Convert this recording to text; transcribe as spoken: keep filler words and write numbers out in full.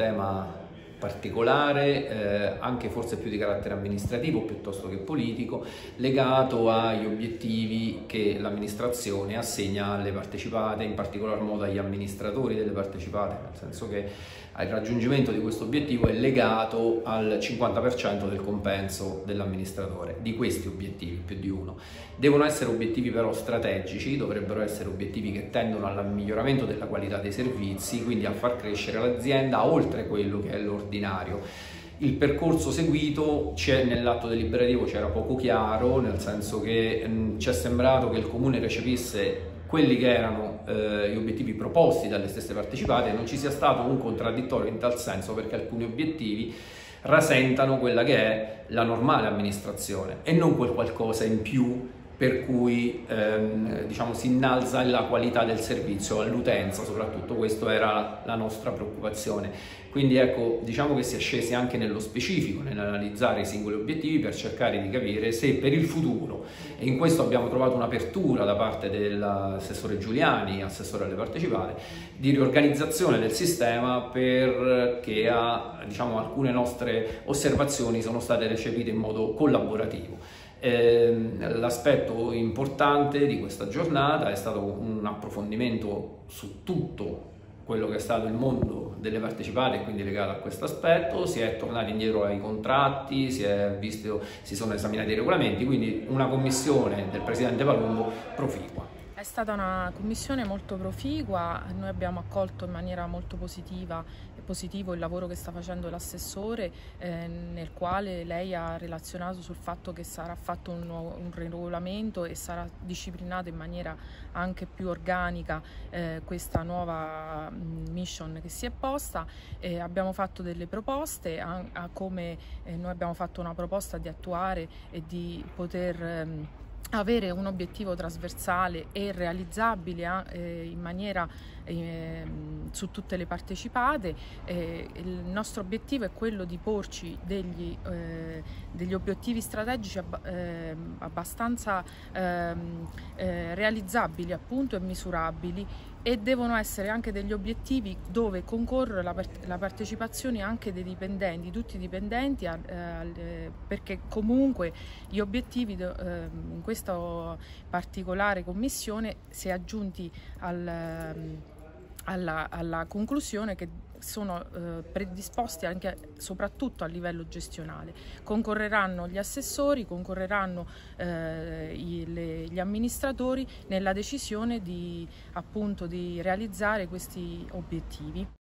tema particolare, eh, anche forse più di carattere amministrativo piuttosto che politico, legato agli obiettivi che l'amministrazione assegna alle partecipate, in particolar modo agli amministratori delle partecipate, nel senso che il raggiungimento di questo obiettivo è legato al cinquanta per cento del compenso dell'amministratore. Di questi obiettivi, più di uno. Devono essere obiettivi però strategici, dovrebbero essere obiettivi che tendono al miglioramento della qualità dei servizi, quindi a far crescere l'azienda oltre quello che è l'ordinario. Il percorso seguito nell'atto deliberativo c'era poco chiaro, nel senso che mh, ci è sembrato che il Comune recepisse quelli che erano eh, gli obiettivi proposti dalle stesse partecipate e non ci sia stato un contraddittorio in tal senso, perché alcuni obiettivi rasentano quella che è la normale amministrazione e non quel qualcosa in più per cui ehm, diciamo, si innalza la qualità del servizio all'utenza. Soprattutto questa era la nostra preoccupazione. Quindi ecco, diciamo che si è scesi anche nello specifico nell'analizzare i singoli obiettivi per cercare di capire se per il futuro, e in questo abbiamo trovato un'apertura da parte dell'assessore Giuliani, assessore alle partecipate, di riorganizzazione del sistema, perché a, diciamo, alcune nostre osservazioni sono state recepite in modo collaborativo. Eh, l'aspetto importante di questa giornata è stato un approfondimento su tutto quello che è stato il mondo delle partecipate, quindi legato a questo aspetto. Si è tornati indietro ai contratti, si, è visto, si sono esaminati i regolamenti, quindi una commissione del Presidente Palumbo proficua. È stata una commissione molto proficua, noi abbiamo accolto in maniera molto positiva e positivo il lavoro che sta facendo l'assessore, eh, nel quale lei ha relazionato sul fatto che sarà fatto un, nuovo, un regolamento e sarà disciplinato in maniera anche più organica eh, questa nuova mission che si è posta. Eh, abbiamo fatto delle proposte, a, a come eh, noi abbiamo fatto una proposta di attuare e di poter ehm, avere un obiettivo trasversale e realizzabile eh, in maniera eh, su tutte le partecipate. Eh, il nostro obiettivo è quello di porci degli, eh, degli obiettivi strategici ab eh, abbastanza eh, eh, realizzabili appunto e misurabili, e devono essere anche degli obiettivi dove concorre la, part la partecipazione anche dei dipendenti, tutti i dipendenti, a, eh, perché comunque gli obiettivi eh, in questa particolare commissione si è aggiunti al, alla, alla conclusione che sono eh, predisposti anche soprattutto a livello gestionale. Concorreranno gli assessori, concorreranno eh, i, le, gli amministratori nella decisione di, appunto, di realizzare questi obiettivi.